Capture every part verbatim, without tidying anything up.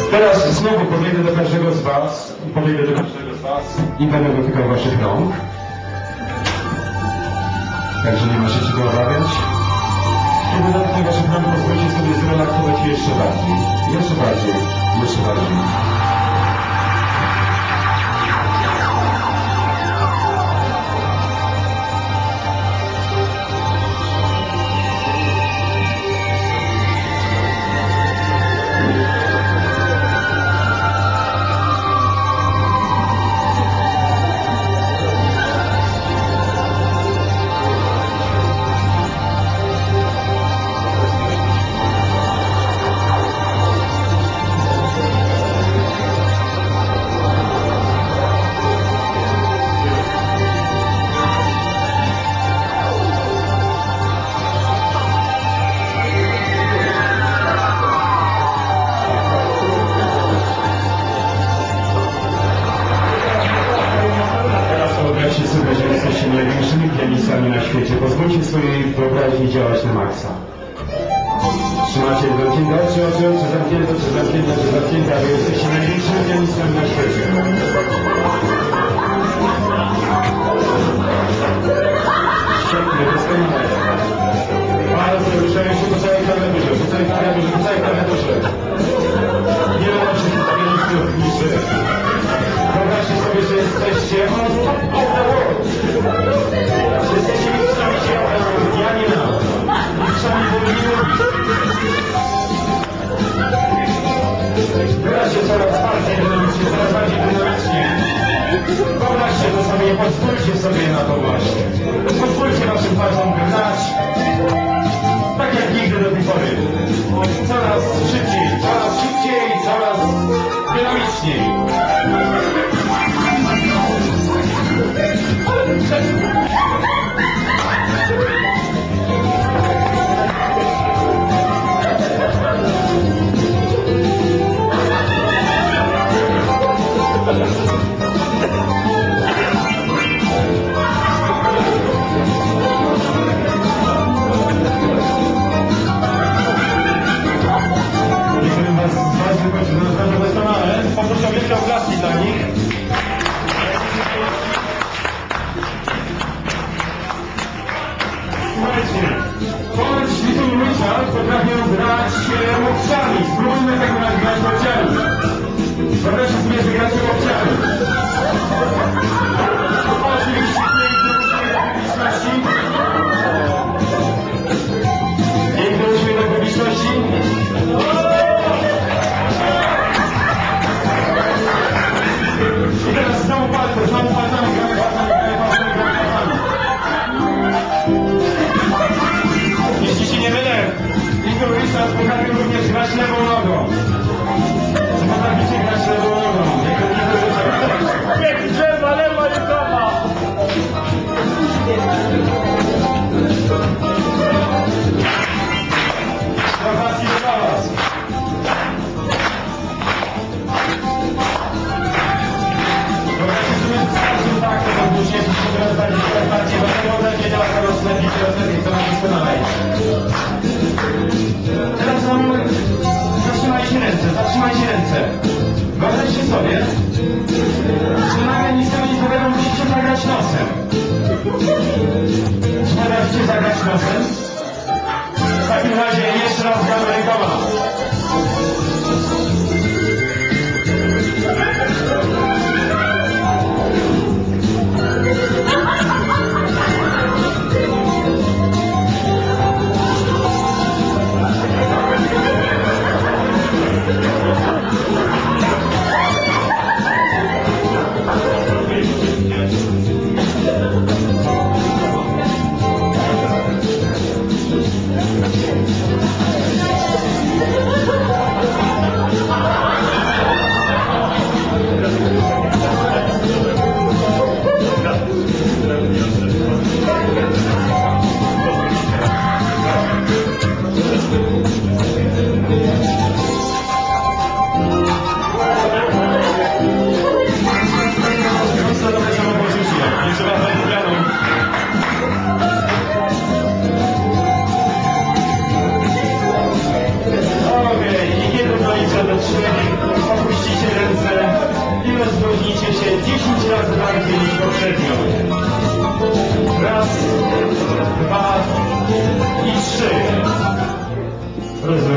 Teraz znowu podejdę do każdego z was, podejdę do każdego z was i będę dotykał waszych rąk. Także nie ma się czego obawiać. Kiedy dotykam waszych rąk, pozwólcie sobie zrelaksować jeszcze bardziej. Jeszcze bardziej. Jeszcze bardziej. Największymi pianistami na świecie. Pozwólcie swojej wyobraźni działać na maksa. Trzymacie zamknięte oczy, oczy, oczy zamknięte, oczy zamknięte, oczy zamknięte, a wy jesteście największymi pianistami na świecie. Świetnie, doskonale. Bardzo ruszałem się po całej klawiaturze, po całej klawiaturze, po całej klawiaturze. Nie ma lepszych pianistów niż wy. Wyobraźcie sobie, że jesteście on top of the world. Jesteście mistrzami świata, ja nie mam. Mistrzami Bollywood. Wyraźcie coraz bardziej dynamicznie, coraz bardziej dynamicznie. Wyobraźcie to sobie, pozwólcie sobie na to właśnie. Pozwólcie waszym palcom grać. Tak jak nigdy do tej pory. Coraz szybciej, coraz szybciej, coraz dynamiczniej. Niektórych was z was wychodzi na naprawdę doskonale. Poproszę o wielkie oklaski dla nich. Słuchajcie, ponoć Little Richard potrafią grać łokciami. Spróbujmy tak grać łokciami. Wyobraźcie sobie, że gracie łokciami. Oczywiście piękny uśmiech do publiczności. Piękny uśmiech do publiczności. I teraz znowu palce, znowu palcami, gramy palcami, gramy palcami, gramy palcami. Jeśli się nie mylę, Little Richard potrafił również grać lewą nogą. Czy potraficie grać lewą nogą? Jak Little Richard. Jak drzewa, lewa i prawa. Gratulacje dla was. Wyobraźcie sobie starszym tak, to podróżnie, to się coraz bardziej, coraz bardziej, bo tego ode mnie działa coraz lepiej, coraz lepiej, coraz doskonalej. Teraz wam zatrzymajcie ręce, zatrzymajcie ręce. Wyobraźcie sobie, że nagle nic temu nie powiedzą, musicie zagrać nosem. Czy potraficie zagrać nosem? W takim razie jeszcze raz gramy rękoma.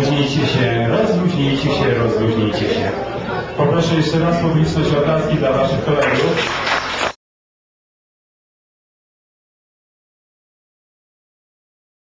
Rozluźnijcie się, rozluźnijcie się, rozluźnijcie się. Poproszę jeszcze raz publiczność o oklaski dla waszych kolegów.